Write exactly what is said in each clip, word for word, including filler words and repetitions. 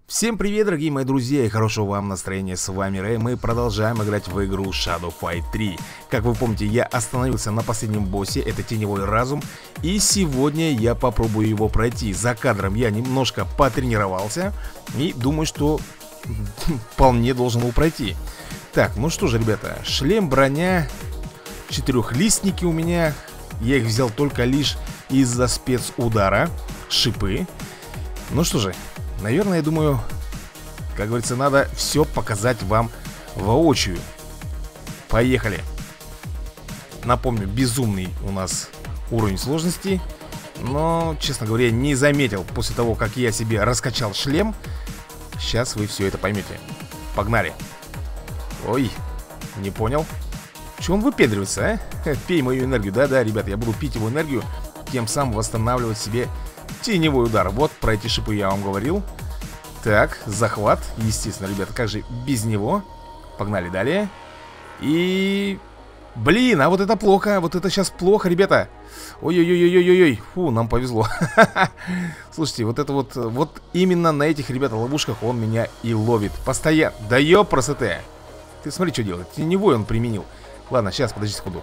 Всем привет, дорогие мои друзья, и хорошего вам настроения. С вами Рэй. Мы продолжаем играть в игру Shadow Fight три. Как вы помните, я остановился на последнем боссе, это Теневой Разум. И сегодня я попробую его пройти. За кадром я немножко потренировался и думаю, что вполне должен его пройти. Так, ну что же, ребята, шлем, броня, четырехлистники у меня. Я их взял только лишь из-за спецудара. Шипы. Ну что же, наверное, я думаю, как говорится, надо все показать вам воочию. Поехали. Напомню, безумный у нас уровень сложности. Но, честно говоря, не заметил после того, как я себе раскачал шлем. Сейчас вы все это поймете. Погнали. Ой, не понял. Че он выпендривается, а? Пей мою энергию. Да-да, ребята, я буду пить его энергию, тем самым восстанавливать себе теневой удар. Вот про эти шипы я вам говорил. Так, захват. Естественно, ребята, как же без него. Погнали далее. И... Блин, а вот это плохо. Вот это сейчас плохо, ребята. Ой-ой-ой-ой-ой-ой. Фу, нам повезло. Слушайте, вот это вот... Вот именно на этих, ребята, ловушках он меня и ловит. Постоянно. Да ёпросоте. Ты смотри, что делает. Теневой он применил. Ладно, сейчас, подожди секунду.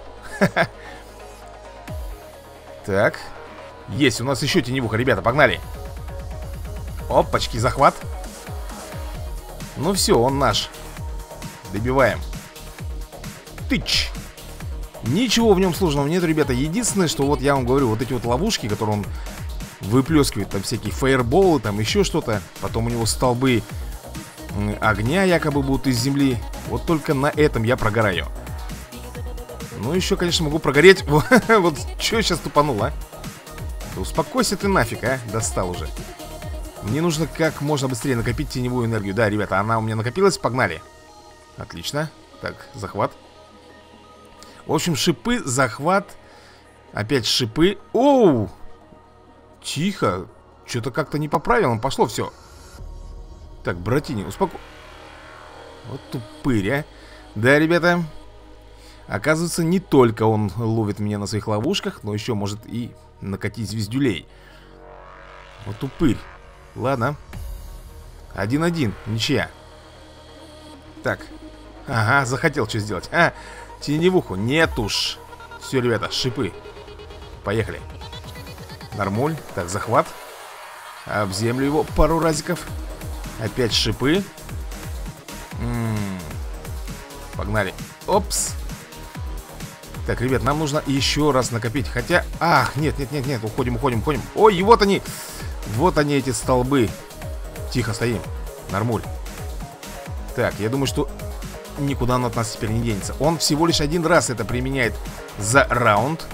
Так. Есть, у нас еще теневуха, ребята, погнали. Опачки, захват. Ну все, он наш. Добиваем. Тыч. Ничего в нем сложного нет, ребята. Единственное, что вот я вам говорю, вот эти вот ловушки, которые он выплескивает, там всякие фаерболы, там еще что-то. Потом у него столбы огня якобы будут из земли. Вот только на этом я прогораю. Ну еще, конечно, могу прогореть. Вот что я сейчас тупанул, а? Да успокойся ты нафиг, а? Достал уже. Мне нужно как можно быстрее накопить теневую энергию. Да, ребята, она у меня накопилась, погнали. Отлично. Так, захват. В общем, шипы, захват. Опять шипы. Оу! Тихо. Что-то как-то не по правилам пошло все. Так, братини, успоко... Вот тупырь, а. Да, ребята. Оказывается, не только он ловит меня на своих ловушках, но еще может и накатить звездюлей. Вот упырь. Ладно. Один-один, ничья. Так. Ага, захотел что сделать. А, теневуху, нет уж. Все, ребята, шипы. Поехали. Нормуль. Так, захват. Об землю его пару разиков. Опять шипы. М-м-м. Погнали. Опс. Так, ребят, нам нужно еще раз накопить. Хотя... Ах, нет, нет, нет, нет. Уходим, уходим, уходим. Ой, и вот они. Вот они, эти столбы. Тихо стоим. Нормуль. Так, я думаю, что никуда он от нас теперь не денется. Он всего лишь один раз это применяет за раунд.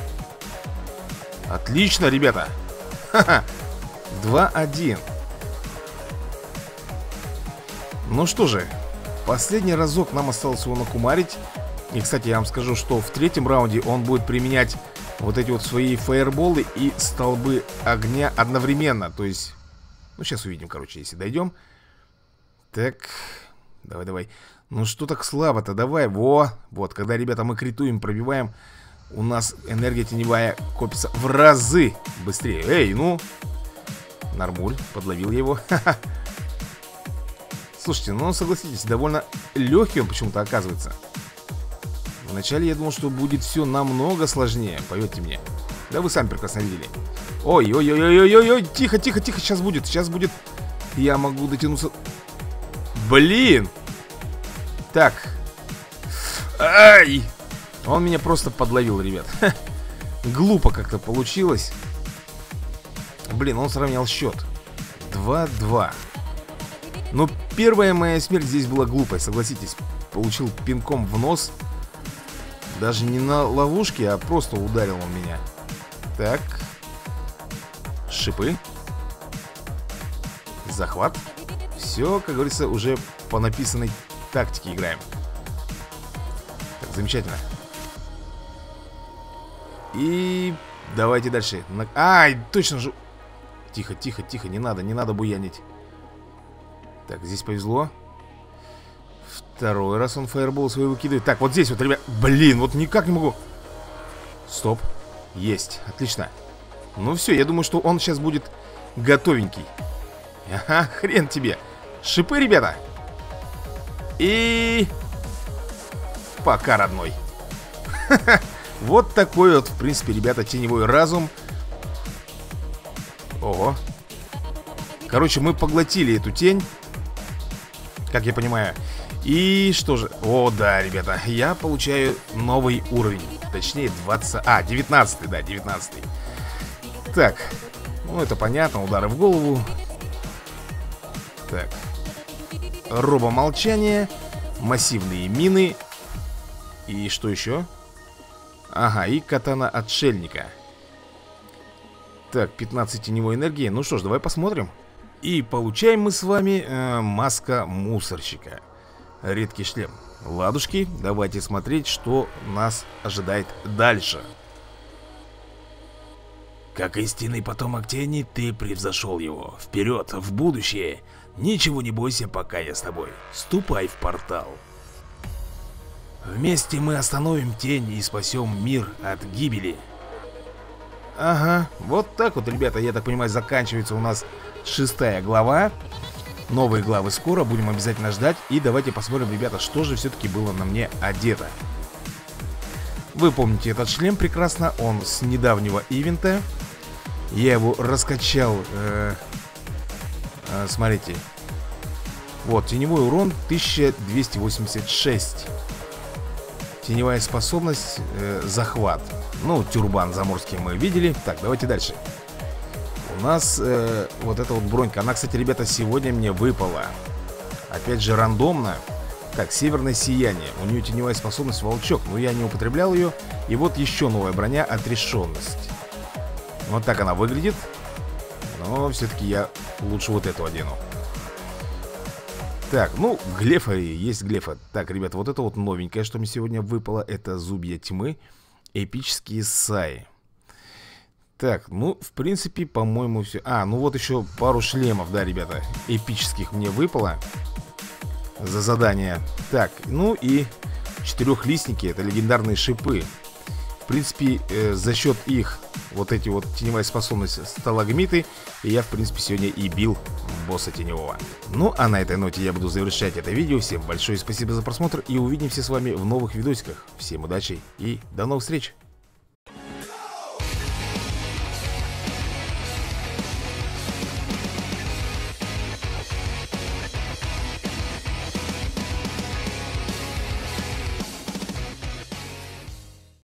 Отлично, ребята. Ха-ха. два-один. Ну что же. Последний разок нам осталось его накумарить. И, кстати, я вам скажу, что в третьем раунде он будет применять вот эти вот свои фаерболы и столбы огня одновременно. То есть, ну, сейчас увидим, короче, если дойдем. Так, давай, давай. Ну, что так слабо-то, давай. Во, вот, когда, ребята, мы критуем, пробиваем, у нас энергия теневая копится в разы быстрее. Эй, ну. Нормуль, подловил его. Ха-ха. Слушайте, ну, согласитесь, довольно легкий он почему-то оказывается. Вначале я думал, что будет все намного сложнее. Поверьте мне. Да вы сами прекрасно видели. Ой, ой, ой, ой, ой, ой, ой, тихо, тихо, тихо, сейчас будет, сейчас будет. Я могу дотянуться. Блин. Так. Ай! Он меня просто подловил, ребят. Глупо как-то получилось. Блин, он сравнял счет. два-два. Но первая моя смерть здесь была глупой, согласитесь. Получил пинком в нос. Даже не на ловушке, а просто ударил он меня. Так. Шипы. Захват. Все, как говорится, уже по написанной тактике играем. Так, замечательно. И давайте дальше. Ай, точно же. Тихо, тихо, тихо, не надо, не надо буянить. Так, здесь повезло. Второй раз он фаербол свой выкидывает. Так, вот здесь вот, ребят. Блин, вот никак не могу. Стоп. Есть, отлично. Ну все, я думаю, что он сейчас будет готовенький. Ага, хрен тебе. Шипы, ребята. И... пока, родной. Вот такой вот, в принципе, ребята, теневой разум. Ого. Короче, мы поглотили эту тень, как я понимаю. И что же? О, да, ребята, я получаю новый уровень. Точнее, двадцать... А, девятнадцатый, да, девятнадцатый. Так, ну это понятно, удары в голову. Так. Робомолчание. Массивные мины. И что еще? Ага, и катана отшельника. Так, пятнадцать теневой энергии. Ну что ж, давай посмотрим. И получаем мы с вами э, маска мусорщика. Редкий шлем. Ладушки, давайте смотреть, что нас ожидает дальше. Как истинный потомок тени, ты превзошел его. Вперед, в будущее. Ничего не бойся, пока я с тобой. Ступай в портал. Вместе мы остановим тень и спасем мир от гибели. Ага, вот так вот, ребята, я так понимаю, заканчивается у нас шестая глава. Новые главы скоро, будем обязательно ждать. И давайте посмотрим, ребята, что же все-таки было на мне одето. Вы помните этот шлем прекрасно, он с недавнего ивента. Я его раскачал, э, э, смотрите. Вот, теневой урон тысяча двести восемьдесят шесть. Теневая способность, э, захват. Ну, тюрбан заморский мы видели. Так, давайте дальше. У нас э, вот эта вот бронька. Она, кстати, ребята, сегодня мне выпала. Опять же, рандомно. Так, северное сияние. У нее теневая способность волчок, но я не употреблял ее. И вот еще новая броня, отрешенность. Вот так она выглядит. Но все-таки я лучше вот эту одену. Так, ну, глефа есть глефа. Так, ребята, вот это вот новенькое, что мне сегодня выпало. Это зубья тьмы. Эпические саи. Так, ну, в принципе, по-моему, все. А, ну вот еще пару шлемов, да, ребята, эпических мне выпало за задание. Так, ну и четырехлистники, это легендарные шипы. В принципе, э, за счет их, вот эти вот теневая способность сталагмиты, и я, в принципе, сегодня и бил босса теневого. Ну, а на этой ноте я буду завершать это видео. Всем большое спасибо за просмотр, и увидимся с вами в новых видосиках. Всем удачи и до новых встреч!